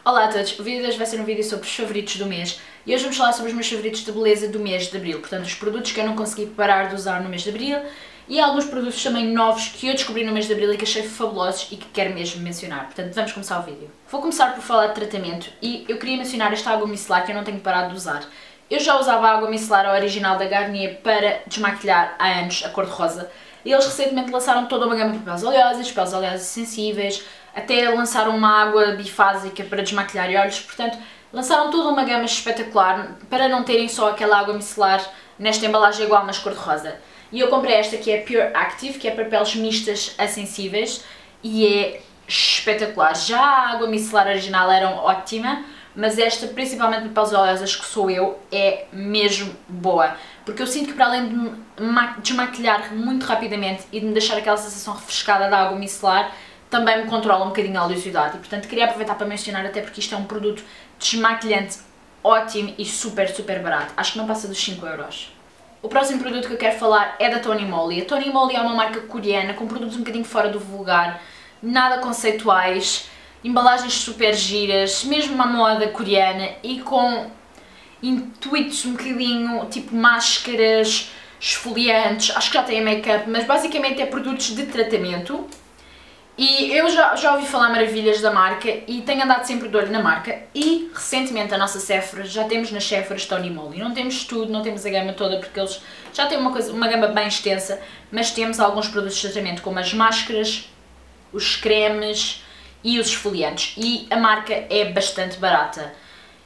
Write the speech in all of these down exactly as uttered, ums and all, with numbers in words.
Olá a todos, o vídeo de hoje vai ser um vídeo sobre os favoritos do mês e hoje vamos falar sobre os meus favoritos de beleza do mês de Abril, portanto os produtos que eu não consegui parar de usar no mês de Abril e alguns produtos também novos que eu descobri no mês de Abril e que achei fabulosos e que quero mesmo mencionar, portanto vamos começar o vídeo. Vou começar por falar de tratamento e eu queria mencionar esta água micelar que eu não tenho parado de usar. Eu já usava a água micelar original da Garnier para desmaquilhar há anos, a cor de rosa, e eles recentemente lançaram toda uma gama de peles oleosas, peles oleosas sensíveis, até lançaram uma água bifásica para desmaquilhar olhos, portanto lançaram toda uma gama espetacular para não terem só aquela água micelar nesta embalagem igual mas cor-de-rosa. E eu comprei esta que é Pure Active, que é para peles mistas a sensíveis e é espetacular. Já a água micelar original era ótima, mas esta, principalmente para peles oleosas, que sou eu, é mesmo boa. Porque eu sinto que para além de me desmaquilhar muito rapidamente e de me deixar aquela sensação refrescada da água micelar, também me controla um bocadinho a oleosidade e portanto queria aproveitar para mencionar, até porque isto é um produto desmaquilhante ótimo e super super barato, acho que não passa dos cinco euros. O próximo produto que eu quero falar é da Tony Moly. A Tony Moly é uma marca coreana com produtos um bocadinho fora do vulgar, nada conceituais, embalagens super giras, mesmo uma moda coreana e com intuitos um bocadinho tipo máscaras, esfoliantes, acho que já tem make-up, mas basicamente é produtos de tratamento. E eu já, já ouvi falar maravilhas da marca e tenho andado sempre de olho na marca e recentemente a nossa Sephora, já temos nas Sephoras Tony Moly. Não temos tudo, não temos a gama toda porque eles já têm uma, coisa, uma gama bem extensa, mas temos alguns produtos de tratamento como as máscaras, os cremes e os esfoliantes e a marca é bastante barata.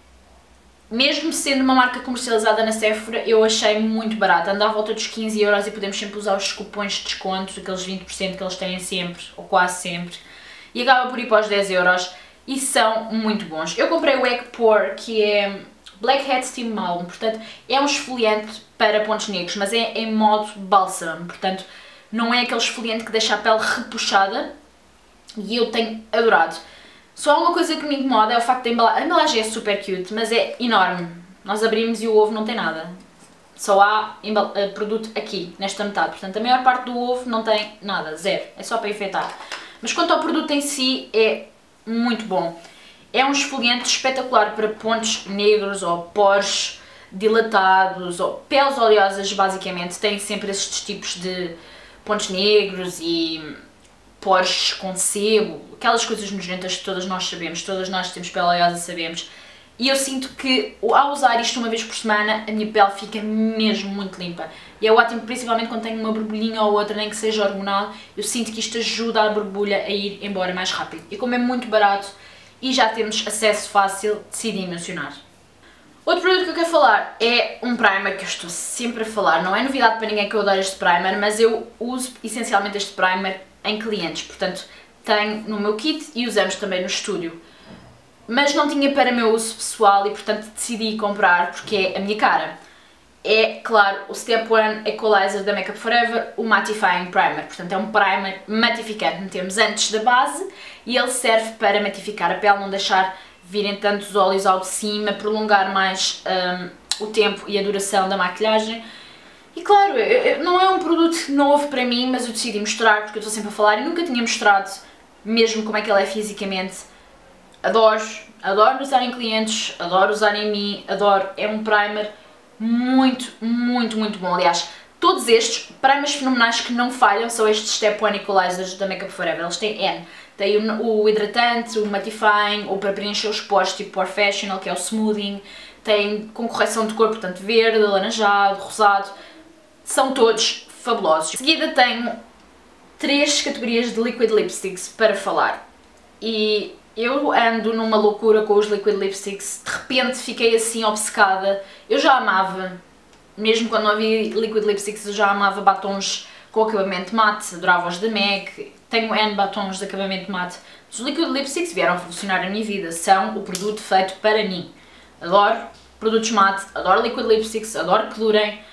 Mesmo sendo uma marca comercializada na Sephora, eu achei muito barata, anda à volta dos quinze euros e podemos sempre usar os cupons de desconto, aqueles vinte por cento que eles têm sempre, ou quase sempre, e acaba por ir para os dez euros e são muito bons. Eu comprei o Egg Pore, que é Blackhead Steam Balm, portanto é um esfoliante para pontos negros, mas é em modo bálsamo, portanto não é aquele esfoliante que deixa a pele repuxada e eu tenho adorado. Só uma coisa que me incomoda é o facto da embalagem. A embalagem é super cute, mas é enorme. Nós abrimos e o ovo não tem nada. Só há produto aqui, nesta metade. Portanto, a maior parte do ovo não tem nada, zero. É só para enfeitar. Mas quanto ao produto em si, é muito bom. É um esfoliante espetacular para pontos negros ou poros dilatados ou peles oleosas, basicamente. Tem sempre estes tipos de pontos negros e poros com sebo, aquelas coisas nojentas que todas nós sabemos, todas nós que temos pele oleosa sabemos, e eu sinto que ao usar isto uma vez por semana a minha pele fica mesmo muito limpa e é ótimo, principalmente quando tenho uma borbulhinha ou outra, nem que seja hormonal, eu sinto que isto ajuda a borbulha a ir embora mais rápido e como é muito barato e já temos acesso fácil, decidi mencionar. Outro produto que eu quero falar é um primer que eu estou sempre a falar, não é novidade para ninguém que eu adoro este primer, mas eu uso essencialmente este primer em clientes, portanto tenho no meu kit e usamos também no estúdio, mas não tinha para meu uso pessoal e portanto decidi comprar porque é a minha cara. É, claro, o Step One Equalizer da Make Up For Ever, o Mattifying Primer, portanto é um primer matificante, metemos antes da base e ele serve para matificar a pele, não deixar virem tantos óleos ao de cima, prolongar mais um, o tempo e a duração da maquilhagem. E claro, não é um produto novo para mim, mas eu decidi mostrar porque eu estou sempre a falar e nunca tinha mostrado mesmo como é que ele é fisicamente. Adoro, adoro usar em clientes, adoro usar em mim, adoro. É um primer muito, muito, muito bom. Aliás, todos estes primers fenomenais que não falham são estes Step One Equalizers da Make Up For Ever. Eles têm N. Tem o, o hidratante, o mattifying, ou para preencher os poros tipo Professional, que é o smoothing. Tem com correção de cor, portanto verde, alaranjado, rosado. São todos fabulosos. Em seguida tenho três categorias de Liquid Lipsticks para falar. E eu ando numa loucura com os Liquid Lipsticks. De repente fiquei assim obcecada. Eu já amava, mesmo quando não havia Liquid Lipsticks, eu já amava batons com acabamento mate. Adorava os da M A C. Tenho N batons de acabamento mate. Os Liquid Lipsticks vieram a revolucionar a minha vida. São o produto feito para mim. Adoro produtos mate, adoro Liquid Lipsticks, adoro que durem.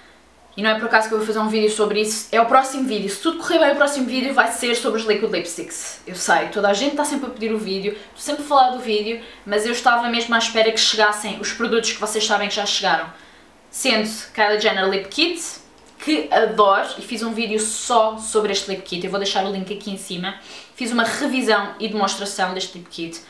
E não é por acaso que eu vou fazer um vídeo sobre isso, é o próximo vídeo. Se tudo correr bem, o próximo vídeo vai ser sobre os Liquid Lipsticks. Eu sei, toda a gente está sempre a pedir o vídeo, estou sempre a falar do vídeo, mas eu estava mesmo à espera que chegassem os produtos que vocês sabem que já chegaram. Sendo Kylie Jenner Lip Kit, que adoro, e fiz um vídeo só sobre este Lip Kit, eu vou deixar o link aqui em cima. Fiz uma revisão e demonstração deste Lip Kit.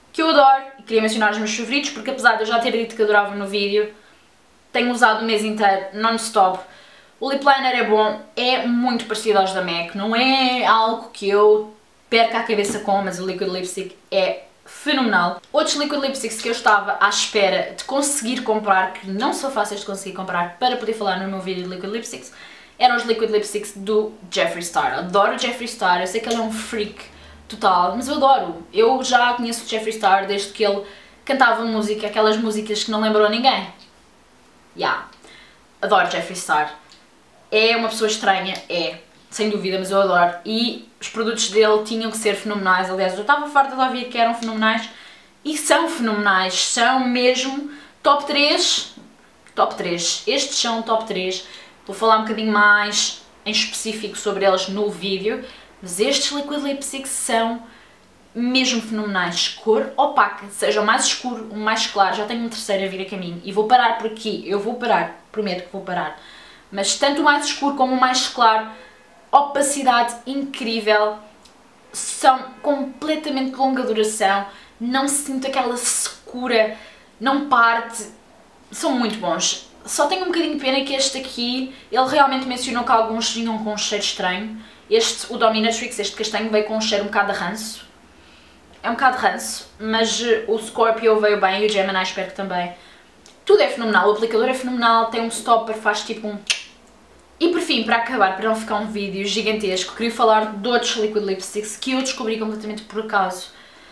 que eu adoro e queria mencionar os meus favoritos, porque apesar de eu já ter dito que adorava no vídeo, tenho usado o mês inteiro, non-stop. O lip liner é bom, é muito parecido aos da MAC, não é algo que eu perca a cabeça com, mas o Liquid Lipstick é fenomenal. Outros Liquid Lipsticks que eu estava à espera de conseguir comprar, que não são fáceis de conseguir comprar para poder falar no meu vídeo de Liquid Lipsticks, eram os Liquid Lipsticks do Jeffree Star. Adoro o Jeffree Star, eu sei que ele é um freak total, mas eu adoro. Eu já conheço o Jeffree Star desde que ele cantava música, aquelas músicas que não lembrou a ninguém. Yeah. Adoro Jeffree Star. É uma pessoa estranha, é, sem dúvida, mas eu adoro. E os produtos dele tinham que ser fenomenais. Aliás, eu estava farta de ouvir que eram fenomenais. E são fenomenais, são mesmo top três. Top três. Estes são top três. Vou falar um bocadinho mais em específico sobre eles no vídeo. Mas estes Liquid Lipsticks são mesmo fenomenais. Cor opaca, seja o mais escuro, o mais claro. Já tenho um terceiro a vir a caminho. E vou parar por aqui. Eu vou parar, prometo que vou parar. Mas tanto o mais escuro como o mais claro, opacidade incrível, são completamente de longa duração, não se sente aquela secura, não parte, são muito bons. Só tenho um bocadinho de pena que este aqui, ele realmente mencionou que alguns vinham com um cheiro estranho. Este, o Dominatrix, este castanho, veio com um cheiro um bocado de ranço. É um bocado de ranço, mas o Scorpio veio bem e o Gemini espero que também. Tudo é fenomenal, o aplicador é fenomenal, tem um stopper, faz tipo um... E por fim, para acabar, para não ficar um vídeo gigantesco, queria falar de outros Liquid Lipsticks que eu descobri completamente por acaso.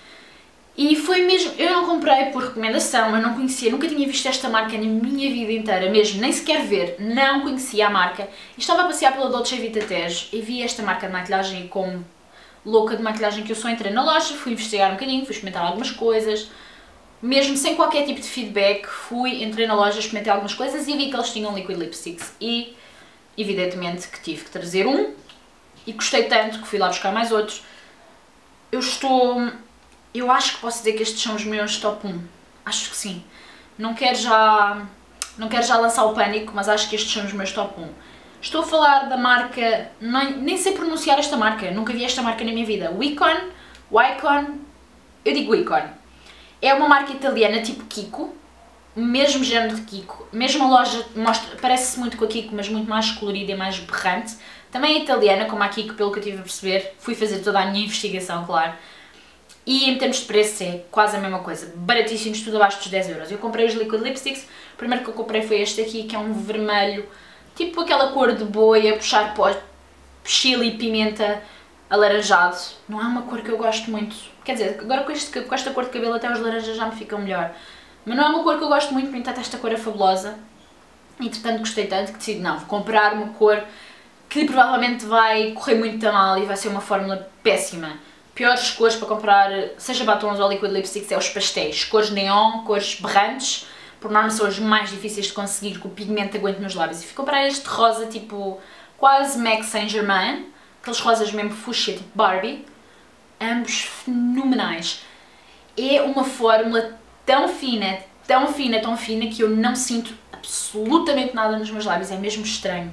E foi mesmo, eu não comprei por recomendação, eu não conhecia, nunca tinha visto esta marca na minha vida inteira, mesmo, nem sequer ver, não conhecia a marca. E estava a passear pela Dolce Vita Tejo e vi esta marca de maquilhagem e como louca de maquilhagem que eu só entrei na loja, fui investigar um bocadinho, fui experimentar algumas coisas. Mesmo sem qualquer tipo de feedback, fui, entrei na loja, experimentei algumas coisas e vi que eles tinham Liquid Lipsticks. E evidentemente que tive que trazer um e gostei tanto que fui lá buscar mais outros. Eu estou... Eu acho que posso dizer que estes são os meus top um. Acho que sim. Não quero já... Não quero já lançar o pânico, mas acho que estes são os meus top um. Estou a falar da marca... Nem, nem sei pronunciar esta marca. Nunca vi esta marca na minha vida. Wycon. Wycon. Eu digo Wycon. É uma marca italiana tipo Kiko. Mesmo género de Kiko. Mesmo a loja mostra, parece-se muito com a Kiko, mas muito mais colorida e mais berrante. Também é italiana, como a Kiko, pelo que eu tive a perceber. Fui fazer toda a minha investigação, claro. E em termos de preço é quase a mesma coisa. Baratíssimos, tudo abaixo dos dez euros. Eu comprei os Liquid Lipsticks. O primeiro que eu comprei foi este aqui, que é um vermelho, tipo aquela cor de boi, a puxar para chile e pimenta alaranjado. Não é uma cor que eu gosto muito. Quer dizer, agora com, este, com esta cor de cabelo até os laranjas já me ficam melhor. Mas não é uma cor que eu gosto muito, no entanto esta cor é fabulosa. Entretanto gostei tanto que decidi, não, vou comprar uma cor que provavelmente vai correr muito mal e vai ser uma fórmula péssima. Piores cores para comprar, seja batons ou liquid lipsticks, é os pastéis. Cores neon, cores berrantes, por norma são as mais difíceis de conseguir, que o pigmento aguente nos lábios. E fui comprar este rosa tipo quase MAC Saint Germain, aqueles rosas mesmo fuchsia, tipo Barbie. Ambos fenomenais. É uma fórmula tão fina, tão fina, tão fina, que eu não sinto absolutamente nada nos meus lábios, é mesmo estranho.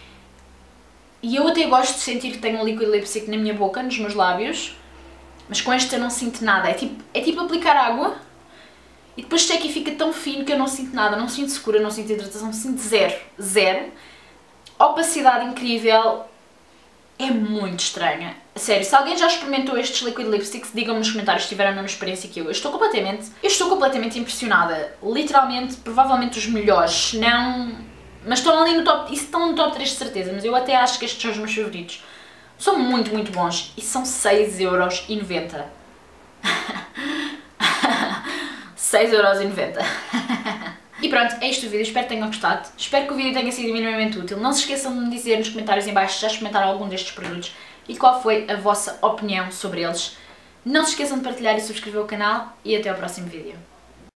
E eu até gosto de sentir que tenho um liquid lipstick na minha boca, nos meus lábios, mas com este eu não sinto nada. É tipo, é tipo aplicar água e depois seca e fica tão fino que eu não sinto nada, não sinto secura, não sinto hidratação, sinto zero, zero. Opacidade incrível, é muito estranha. Sério, se alguém já experimentou estes liquid lipsticks, digam-me nos comentários se tiveram a mesma experiência que eu. Eu estou completamente, eu estou completamente impressionada. Literalmente, provavelmente os melhores, não... Mas estão ali no top, isso estão no top três de certeza, mas eu até acho que estes são os meus favoritos. São muito, muito bons e são seis euros e noventa. seis euros e noventa. E pronto, é isto o vídeo, espero que tenham gostado. Espero que o vídeo tenha sido minimamente útil. Não se esqueçam de me dizer nos comentários em baixo se já experimentaram algum destes produtos e qual foi a vossa opinião sobre eles. Não se esqueçam de partilhar e subscrever o canal e até ao próximo vídeo.